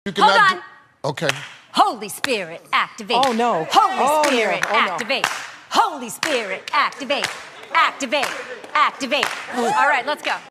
You Hold cannot on. Okay. Holy Spirit, activate. Oh, no. Holy Spirit, no. Oh, no. activate. Holy Spirit, activate. Activate. Activate. All right, let's go.